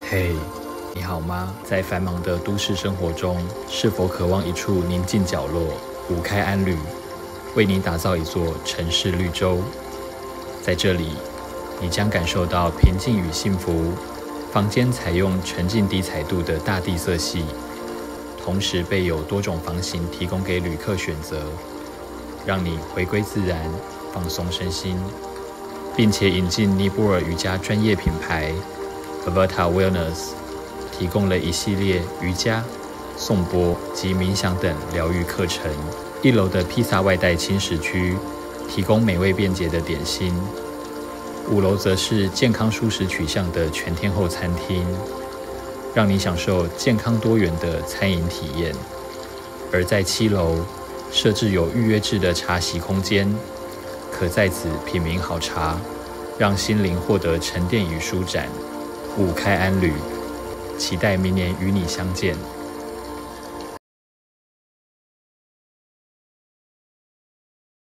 嘿，你好吗？在繁忙的都市生活中，是否渴望一处宁静角落？五开安旅为你打造一座城市绿洲，在这里，你将感受到平静与幸福。房间采用沉浸低彩度的大地色系，同时备有多种房型提供给旅客选择，让你回归自然，放松身心，并且引进尼泊尔瑜伽专业品牌 Avata Wellness， 提供了一系列瑜伽、颂钵及冥想等疗愈课程。1楼的披萨外带轻食区提供美味便捷的点心，5楼则是健康蔬食取向的全天候餐厅，让你享受健康多元的餐饮体验。而在7楼设置有预约制的茶席空间，可在此品茗好茶，让心灵获得沉淀与舒展。五开安旅，期待明年与你相见。